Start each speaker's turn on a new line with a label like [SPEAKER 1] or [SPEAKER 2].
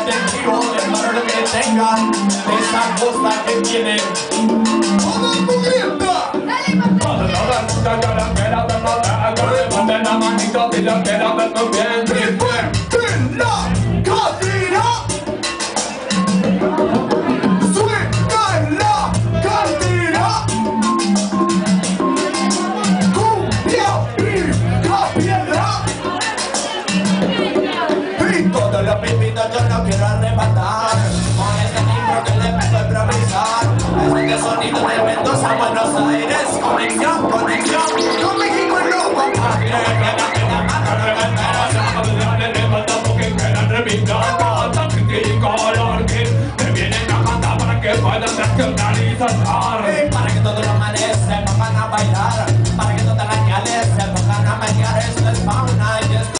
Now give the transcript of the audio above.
[SPEAKER 1] intensivo del valor que tengan de esa cosa que tienen.
[SPEAKER 2] ¡Todo el mundo!
[SPEAKER 1] Toda la puta cara que la verdad, levanten la manito y la quiera ver muy bien.
[SPEAKER 2] ¡En la cantina! ¡Suena en la cantina! ¡Cumbia y la piedra! Y todos los pipitos yo no quiero arrebatar con ese micro que le puedo improvisar. Ese sonido de Mendoza a Buenos Aires. Conexión, conexión con México y Europa.
[SPEAKER 1] Puedan nacionalizar.
[SPEAKER 2] Para que todos los manes se pongan a bailar, para que todas las gales se pongan a menear. Esto es fauna y esto